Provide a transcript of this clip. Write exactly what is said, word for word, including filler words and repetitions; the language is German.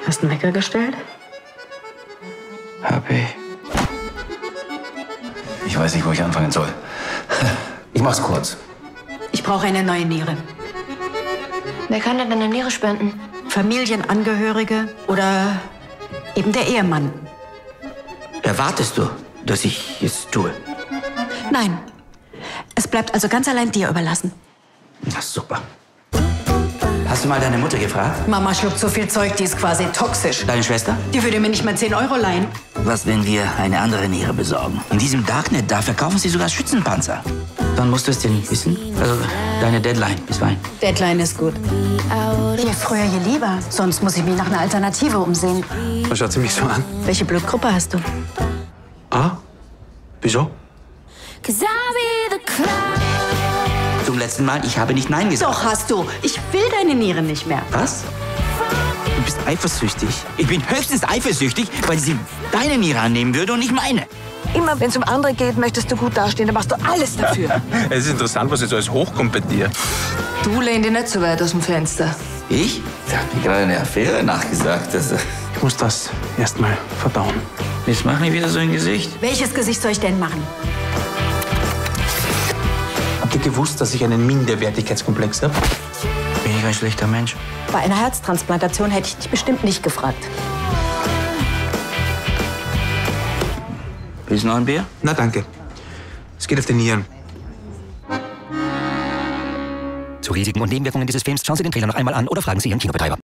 Hast du einen Wecker gestellt? Hab ich. Ich weiß nicht, wo ich anfangen soll. Ich mach's kurz. Ich brauche eine neue Niere. Wer kann denn eine Niere spenden? Familienangehörige oder eben der Ehemann. Erwartest du, dass ich es tue? Nein. Es bleibt also ganz allein dir überlassen. Na super. Hast du mal deine Mutter gefragt? Mama schluckt so viel Zeug, die ist quasi toxisch. Deine Schwester? Die würde mir nicht mal zehn Euro leihen. Was, wenn wir eine andere Niere besorgen? In diesem Darknet, da verkaufen sie sogar Schützenpanzer. Dann musst du es denn wissen? Also, deine Deadline, bis wann? Deadline ist gut. Je früher, je lieber. Sonst muss ich mich nach einer Alternative umsehen. Was schaut sie mich so an? Welche Blutgruppe hast du? Ah? Wieso? Zum letzten Mal, ich habe nicht Nein gesagt. Doch, hast du. Ich will deine Niere nicht mehr. Was? Du bist eifersüchtig. Ich bin höchstens eifersüchtig, weil sie deine Niere annehmen würde und nicht meine. Immer wenn es um andere geht, möchtest du gut dastehen. Da machst du alles dafür. Es ist interessant, was jetzt alles hochkommt bei dir. Du lehn dich nicht so weit aus dem Fenster. Ich? Ich habe mir gerade eine Affäre nachgesagt. Das, Ich muss das erst mal verdauen. jetzt mach nicht wieder so ein Gesicht. Welches Gesicht soll ich denn machen? Habt ihr gewusst, dass ich einen Minderwertigkeitskomplex habe? Bin ich ein schlechter Mensch? Bei einer Herztransplantation hätte ich dich bestimmt nicht gefragt. Willst du noch ein Bier? Na, danke. Es geht auf die Nieren. Zu Risiken und Nebenwirkungen dieses Films schauen Sie den Trailer noch einmal an oder fragen Sie Ihren Kinobetreiber.